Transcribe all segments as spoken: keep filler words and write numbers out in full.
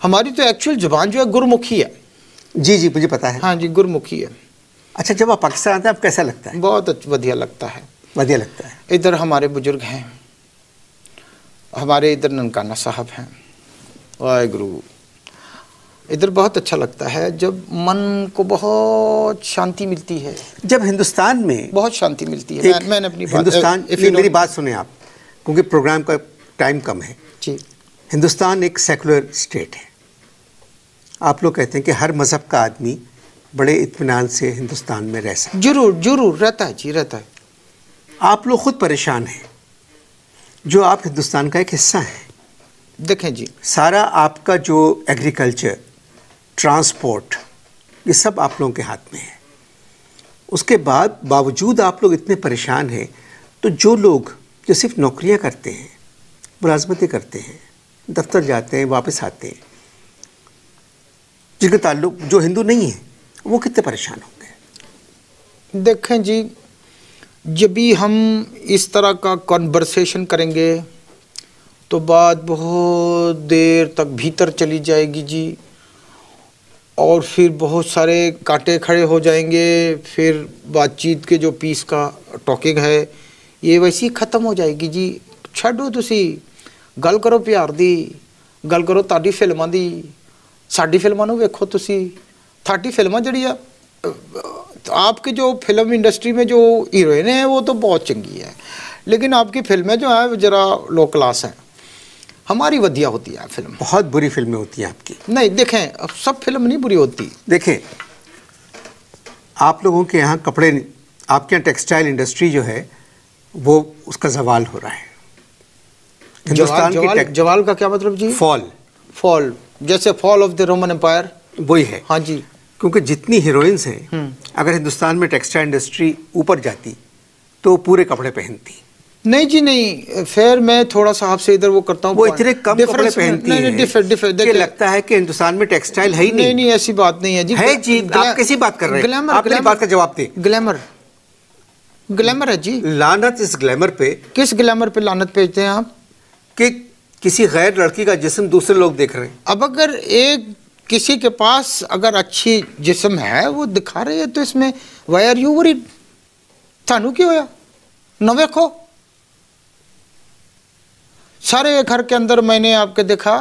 हमारी तो एक्चुअल जुबान जो है गुरमुखी है। जी जी मुझे पता है। हाँ जी, गुरमुखी है। अच्छा, जब आप पाकिस्तान आते हैं आप कैसा लगता है? बहुत बढ़िया लगता है। बढ़िया लगता है। इधर हमारे बुजुर्ग हैं, हमारे इधर ननकाना साहब हैं, वाहेगुरु। इधर बहुत अच्छा लगता है, जब मन को बहुत शांति मिलती है। जब हिंदुस्तान में बहुत शांति मिलती है। मैं, मैंने अपनी हिंदुस्तान बात, मेरी बात सुने आप, क्योंकि प्रोग्राम का टाइम कम है जी। हिंदुस्तान एक सेकुलर स्टेट है। आप लोग कहते हैं कि हर मज़हब का आदमी बड़े इत्मीनान से हिंदुस्तान में रह सकता है। जरूर जरूर रहता है जी, रहता है। आप लोग खुद परेशान हैं, जो आप हिंदुस्तान का एक हिस्सा हैं। देखें जी, सारा आपका जो एग्रीकल्चर, ट्रांसपोर्ट, ये सब आप लोगों के हाथ में है। उसके बाद बावजूद आप लोग इतने परेशान हैं, तो जो लोग जो सिर्फ नौकरियां करते हैं, मुलाजमतें करते हैं, दफ्तर जाते हैं, वापस आते हैं, जिनका ताल्लुक जो हिंदू नहीं है, वो कितने परेशान होंगे? देखें जी, जब भी हम इस तरह का कॉन्वर्सेशन करेंगे तो बात बहुत देर तक भीतर चली जाएगी जी, और फिर बहुत सारे कांटे खड़े हो जाएंगे। फिर बातचीत के जो पीस का टॉकिंग है ये वैसी ख़त्म हो जाएगी जी। छड्डो तुसी गल करो प्यार दी, गल करो ताड़ी फिल्मां दी। साडी फिल्मां नूं वेखो तुसी, थाडी फिल्मां जिहड़ी आ, आपके जो फिल्म इंडस्ट्री में जो हीरोइन है वो तो बहुत चंगी है, लेकिन आपकी फिल्में जो है ज़रा लो क्लास हैं। हमारी वधिया होती है फिल्म। बहुत बुरी फिल्में होती हैं आपकी। नहीं देखें, अब सब फिल्म नहीं बुरी होती। देखें, आप लोगों के यहाँ कपड़े, आपके यहाँ टेक्सटाइल इंडस्ट्री जो है वो उसका जवाल हो रहा है। हिंदुस्तान जवाल, जवाल, जवाल का क्या मतलब जी? फॉल। फॉल, जैसे fall of the Roman empire, वही है। हाँ जी। क्योंकि जितनी हीरोइंस हैं, अगर हिंदुस्तान में टेक्सटाइल इंडस्ट्री ऊपर जाती तो पूरे कपड़े पहनती। नहीं जी नहीं, फिर मैं थोड़ा सा आपसे इधर वो करता हूँ, वो इतने कम कपड़े पहनती हैं कि लगता है कि हिंदुस्तान में टेक्सटाइल है ही नहीं। नहीं नहीं, ऐसी बात नहीं है जी। है जी, आप कैसी बात कर रहे हैं? आप मेरी बात का जवाब दें। ग्लैमर, ग्लैमर है जी। लानत इस ग्लैमर पे। किस ग्लैमर पे लानत भेजते हैं आप? कि किसी गैर लड़की का जिस्म दूसरे लोग देख रहे हैं। अब अगर एक किसी के पास अगर अच्छी जिस्म है वो दिखा रहे हैं, तो इसमें वाई आर यू वरीड? थानू क्यों होया न वेखो? सारे घर के अंदर मैंने आपके देखा,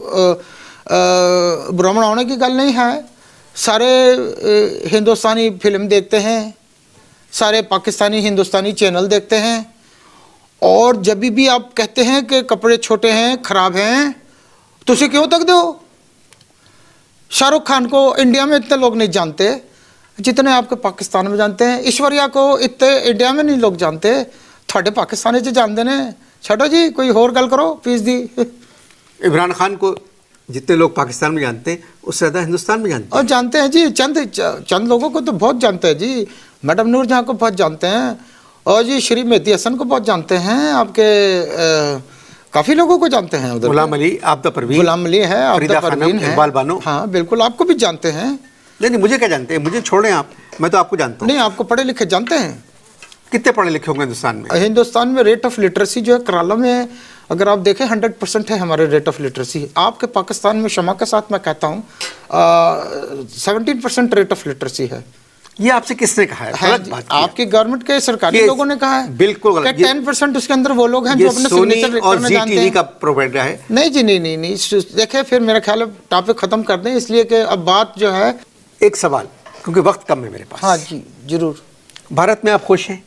ब्राह्मण होने की गल नहीं है, सारे हिंदुस्तानी फिल्म देखते हैं, सारे पाकिस्तानी हिंदुस्तानी चैनल देखते हैं, और जब भी आप कहते हैं कि कपड़े छोटे हैं, ख़राब हैं, तो उसे क्यों तक दो? शाहरुख खान को इंडिया में इतने लोग नहीं जानते जितने आपके पाकिस्तान में जानते हैं। ऐश्वर्या को इतने इंडिया में नहीं लोग जानते, थोड़े पाकिस्तानी से जानते हैं। छठो जी, कोई और गल करो प्लीज दी। इमरान खान को जितने लोग पाकिस्तान में जानते हैं उससे ज़्यादा हिंदुस्तान में जानते हैं। और जानते हैं जी, चंद चंद लोगों को तो बहुत जानते हैं जी। मैडम नूर जहाँ को बहुत जानते हैं, और जी श्री मेहदी हसन को बहुत जानते हैं, आपके काफ़ी लोगों को जानते हैं उधर। गुलाम अली, आबदा परवीन, गुलाम अली है, आबदा परवीन है, इकबाल बानो। हाँ बिल्कुल, आपको भी जानते हैं। नहीं नहीं, मुझे क्या जानते हैं, मुझे छोड़ें आप, मैं तो आपको जानता हूँ। नहीं, आपको पढ़े लिखे जानते हैं। कितने पढ़े लिखे होंगे हिंदुस्तान में? हिंदुस्तान में रेट ऑफ लिटरेसी जो है कराला में अगर आप देखें हंड्रेड परसेंट है हमारे रेट ऑफ लिटरेसी। आपके पाकिस्तान में क्षमा के साथ मैं कहता हूँ seventeen percent rate of literacy है। ये आपसे किसने कहा है? है बात आपकी गवर्नमेंट के सरकारी लोगों ने कहा है। बिल्कुल, टेन परसेंट उसके अंदर वो लोग हैं जो अपने सिग्नेचर और जी टीवी का प्रोपेगेंडा है। नहीं जी नहीं नहीं नहीं, देखिए फिर मेरा ख्याल है टॉपिक खत्म कर दें, इसलिए कि अब बात जो है। एक सवाल, क्योंकि वक्त कम है मेरे पास। हाँ जी जरूर। भारत में आप खुश हैं?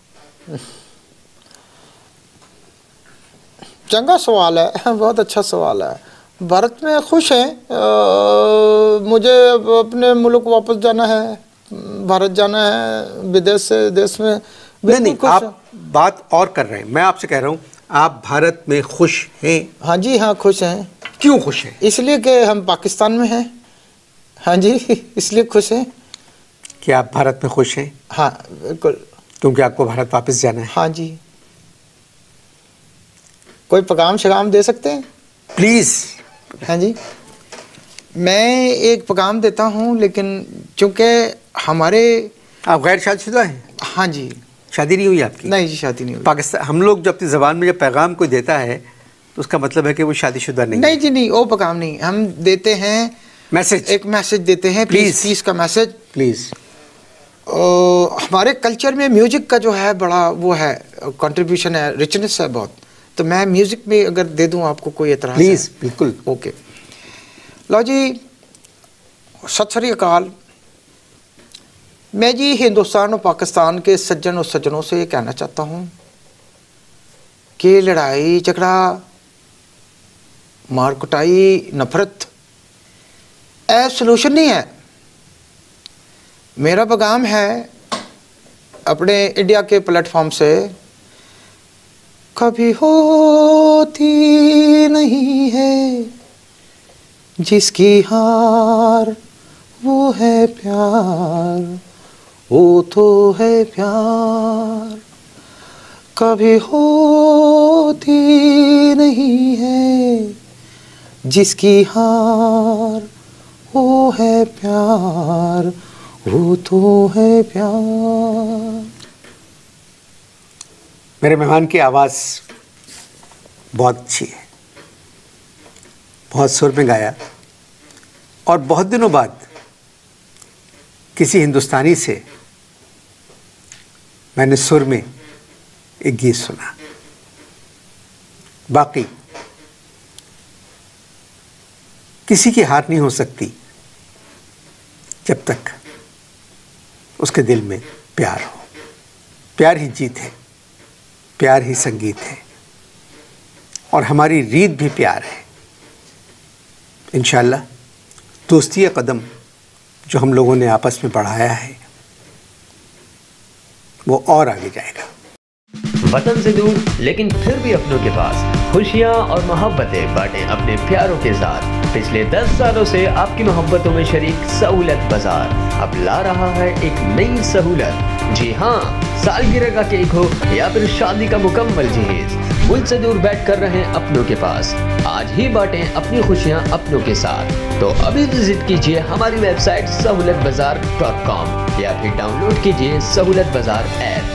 चंगा सवाल है, बहुत अच्छा सवाल है। भारत में खुश हैं। मुझे अपने मुल्क वापस जाना है, भारत जाना है, विदेश से देश में। नहीं नहीं, आप बात और कर रहे हैं, मैं आपसे कह रहा हूँ आप भारत में खुश हैं? हाँ जी हाँ, खुश हैं। क्यों खुश हैं? इसलिए कि हम पाकिस्तान में हैं। हाँ जी, इसलिए खुश हैं। क्या आप भारत में खुश हैं? हाँ बिल्कुल। क्योंकि आपको भारत वापस जाना है। हाँ जी। कोई पैगाम शगाम दे सकते हैं प्लीज़? हाँ जी, मैं एक पैगाम देता हूँ, लेकिन चूँकि हमारे। आप गैर शादीशुदा हैं? हाँ जी। शादी नहीं हुई आपकी? नहीं जी, शादी नहीं हुई। पाकिस्तान, हम लोग जब अपनी ज़बान में जब पैगाम कोई देता है तो उसका मतलब है कि वो शादीशुदा नहीं नहीं जी, नहीं, वो पैगाम नहीं, हम देते हैं मैसेज, एक मैसेज देते हैं, प्लीज प्लीज का मैसेज प्लीज। हमारे कल्चर में म्यूजिक का जो है बड़ा वो है कंट्रीब्यूशन है, रिचनेस है बहुत, तो मैं म्यूजिक में अगर दे दूं आपको कोई एतराज? प्लीज, बिल्कुल। ओके, लो जी, सत श्री अकाल। मैं जी हिंदुस्तान और पाकिस्तान के सज्जन और सज्जनों से ये कहना चाहता हूँ कि लड़ाई झगड़ा, मार कुटाई, नफरत ए सलूशन नहीं है। मेरा पैगाम है अपने इंडिया के प्लेटफॉर्म से, कभी होती नहीं है जिसकी हार वो है प्यार, वो तो है प्यार। कभी होती नहीं है जिसकी हार वो है प्यार, वो तो है प्यार। मेरे मेहमान की आवाज़ बहुत अच्छी है, बहुत सुर में गाया, और बहुत दिनों बाद किसी हिंदुस्तानी से मैंने सुर में एक गीत सुना। बाकी किसी की हार नहीं हो सकती जब तक उसके दिल में प्यार हो। प्यार ही जीत है, प्यार ही संगीत है, और हमारी रीत भी प्यार है। इंशाल्लाह दोस्ती का कदम जो हम लोगों ने आपस में बढ़ाया है वो और आगे जाएगा। वतन से दूर लेकिन फिर भी अपनों के पास खुशियाँ और मोहब्बतें बांटें अपने प्यारों के साथ। पिछले दस सालों से आपकी मोहब्बतों में शरीक सहूलत बाजार अब ला रहा है एक नई सहूलत। जी हाँ, सालगिरह का केक हो या फिर शादी का मुकम्मल जहेज, मुल्क से दूर बैठ कर रहे अपनों के पास। आज ही बांटें अपनी खुशियाँ अपनों के साथ। तो अभी विजिट कीजिए हमारी वेबसाइट सहूलत बाजार डॉट कॉम या फिर डाउनलोड कीजिए सहूलत बाजार ऐप।